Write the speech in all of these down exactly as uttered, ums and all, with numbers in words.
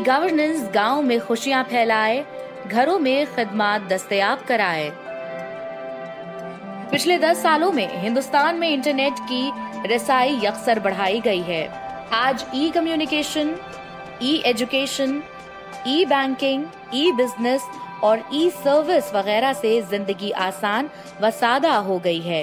Governance गांव में खुशियां फैलाए, घरों में खिदमत दस्तयाब कराए। पिछले दस सालों में हिंदुस्तान में इंटरनेट की रसाई यकसर बढ़ाई गई है। आज e communication, e education, e banking, e business और ई सर्विस वगैरह से जिंदगी आसान व सादा हो गई है।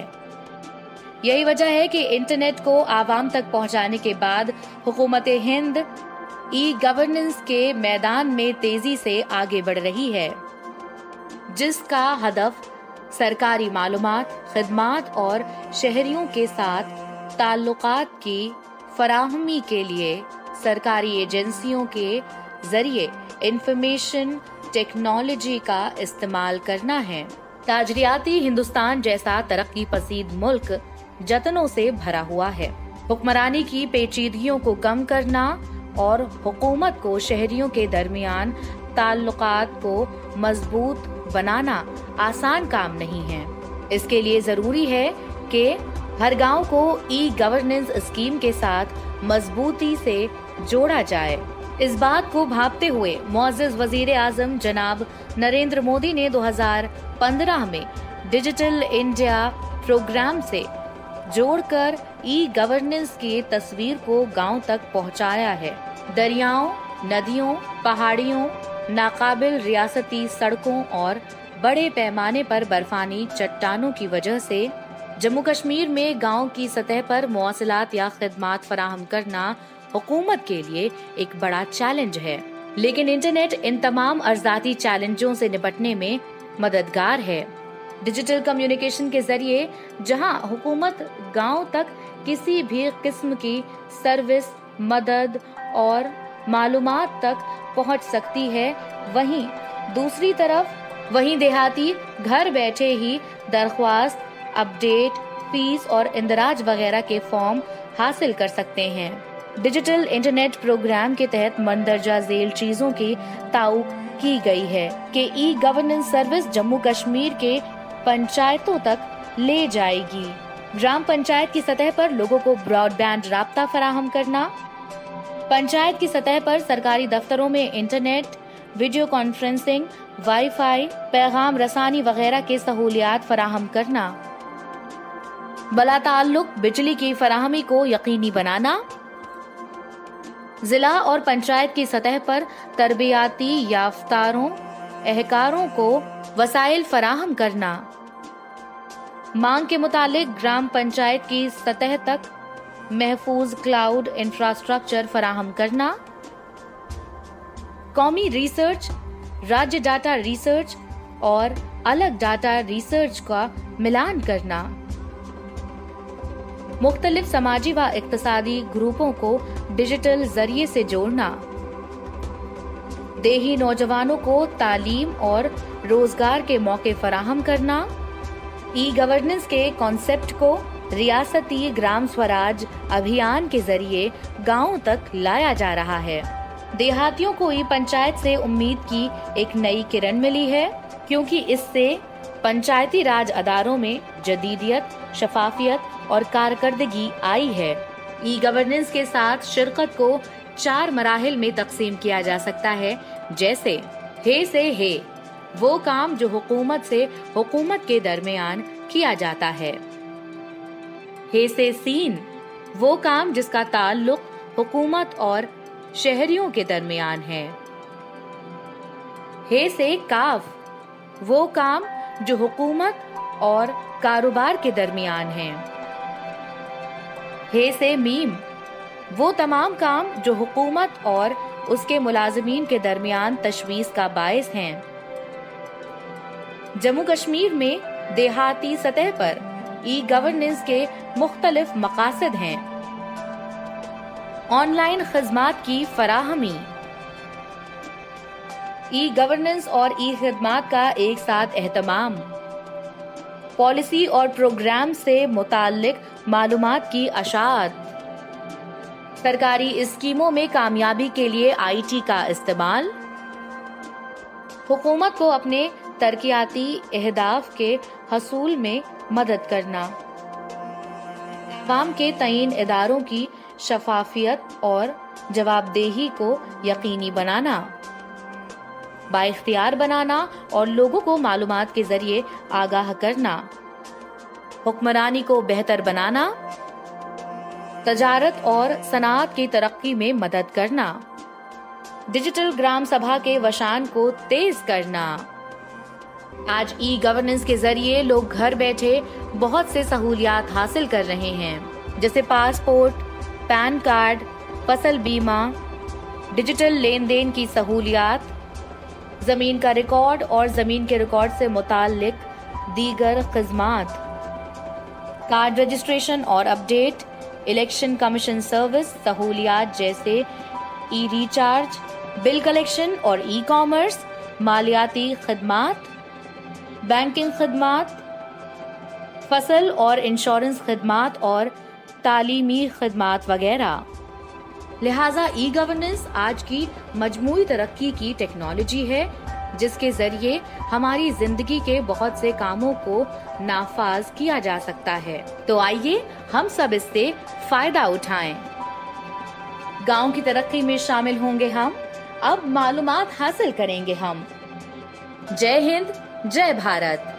यही वजह है कि इंटरनेट को आवाम तक पहुंचाने के बाद हुकूमत हिंद ई गवर्नेंस के मैदान में तेजी से आगे बढ़ रही है, जिसका हदफ सरकारी मालूमात, खिदमात और शहरियों के साथ ताल्लुकात की फराहमी के लिए सरकारी एजेंसियों के जरिए इंफॉर्मेशन टेक्नोलॉजी का इस्तेमाल करना है। ताजरियाती हिंदुस्तान जैसा तरक्की पसीद मुल्क जतनों से भरा हुआ है। हुक्मरानी की पेचीदगियों को कम करना और हुकूमत को शहरियों के दरमियान ताल्लुकात को मजबूत बनाना आसान काम नहीं है। इसके लिए जरूरी है कि हर गांव को ई गवर्नेंस स्कीम के साथ मजबूती से जोड़ा जाए। इस बात को भांपते हुए मुअज़्ज़ज़ वज़ीर आज़म जनाब नरेंद्र मोदी ने दो हज़ार पंद्रह में डिजिटल इंडिया प्रोग्राम से जोड़कर ई गवर्नेंस की तस्वीर को गांव तक पहुंचाया है। दरियाओं, नदियों, पहाड़ियों, नाकाबिल रियासती सड़कों और बड़े पैमाने पर बर्फानी चट्टानों की वजह से जम्मू कश्मीर में गांव की सतह पर मौसलात या खिदमात फराहम करना हुकूमत के लिए एक बड़ा चैलेंज है। लेकिन इंटरनेट इन तमाम अर्जाती चैलेंजों से निपटने में मददगार है। डिजिटल कम्युनिकेशन के जरिए जहां हुकूमत गांव तक किसी भी किस्म की सर्विस, मदद और मालूमात तक पहुंच सकती है, वहीं दूसरी तरफ वहीं देहाती घर बैठे ही दरख्वास्त, अपडेट, फीस और इंदराज वगैरह के फॉर्म हासिल कर सकते हैं। डिजिटल इंटरनेट प्रोग्राम के तहत मंदरजा झेल चीजों की ताउक की गई है कि e governance service Jammu Kashmir के पंचायतों तक ले जाएगी। ग्राम पंचायत की सतह पर लोगों को ब्रॉडबैंड राब्ता फराहम करना, पंचायत की सतह पर सरकारी दफ्तरों में इंटरनेट, वीडियो कॉन्फ्रेंसिंग, वाईफाई, पैगाम रसानी वगैरह के सहूलियात फराहम करना, बला ताल्लुक बिजली की फराहमी को यकीनी बनाना, जिला और पंचायत की सतह पर तरबियाती याफ्तारों, एहकारों को वसाइल फराहम करना, मांग के मुतालिक ग्राम पंचायत की सतह तक महफूज क्लाउड इंफ्रास्ट्रक्चर फराहम करना, कौमी रिसर्च, राज्य डाटा रिसर्च और अलग डाटा रिसर्च का मिलान करना, मुख्तलिफ समाजी व इक्तिसादी ग्रुपों को डिजिटल जरिए से जोड़ना, देही नौजवानों को तालीम और रोजगार के मौके फराहम करना। ई गवर्नेंस के कॉन्सेप्ट को रियासती ग्राम स्वराज अभियान के जरिए गांव तक लाया जा रहा है। देहातियों को ई पंचायत से उम्मीद की एक नई किरण मिली है, क्योंकि इससे पंचायती राज अदारों में जदीदियत, शफाफियत और कारकर्दगी आई है। ई गवर्नेंस के साथ शिरकत को चार मराहिल में तकसीम किया जा सकता है, जैसे हे से हे, वो काम जो हुकूमत से हुकूमत के दरमियान किया जाता है। हे से सीन, वो काम जिसका ताल्लुक हुकूमत और शहरियों के दरमियान है। हे से काफ, वो काम जो हुकूमत और कारोबार के दरमियान है। हे से मीम, वो तमाम काम जो हुकूमत और उसके मुलाजिमीन के दरमियान तशवीश का बायस हैं। जम्मू कश्मीर में देहाती सतह पर ई गवर्नेंस के मुख्तलिफ मकासद हैं। ऑनलाइन खिदमात की फराहमी, ई गवर्नेंस और ई खिदमात का एक साथ एहतमाम, पॉलिसी और प्रोग्राम से मुताल्लिक मालूमात की अशात, सरकारी स्कीमों में कामयाबी के लिए आई टी का इस्तेमाल, हुकूमत को अपने तरक्याती अहदाफ के हसूल में मदद करना, अवाम के तयीन इदारों की शफाफियत और जवाबदेही को यकीनी बनाना, बाइख्तियार बनाना और लोगों को मालूमात के जरिए आगाह करना, हुक्मरानी को बेहतर बनाना, तजारत और सनात की तरक्की में मदद करना, डिजिटल ग्राम सभा के वशान को तेज करना। आज ई गवर्नेंस के जरिए लोग घर बैठे बहुत से सहूलियात हासिल कर रहे हैं, जैसे पासपोर्ट, पैन कार्ड, फसल बीमा, डिजिटल लेन देन की सहूलियात, जमीन का रिकॉर्ड और जमीन के रिकॉर्ड से मुताल्लिक दीगर खिदमात, कार्ड रजिस्ट्रेशन और अपडेट, इलेक्शन कमीशन सर्विस सहूलियात जैसे ई रिचार्ज, बिल कलेक्शन और ई कॉमर्स, मालियाती खिदमात, बैंकिंग खिदमात, फसल और इंश्योरेंस खिदमात और तालीमी खिदमात वगैरह। लिहाजा ई गवर्नेंस आज की मजमूई तरक्की की टेक्नोलॉजी है जिसके जरिए हमारी जिंदगी के बहुत से कामों को नाफाज किया जा सकता है। तो आइए हम सब इससे फायदा उठाएं। गांव की तरक्की में शामिल होंगे हम, अब मालूमात हासिल करेंगे हम। जय हिंद, जय भारत।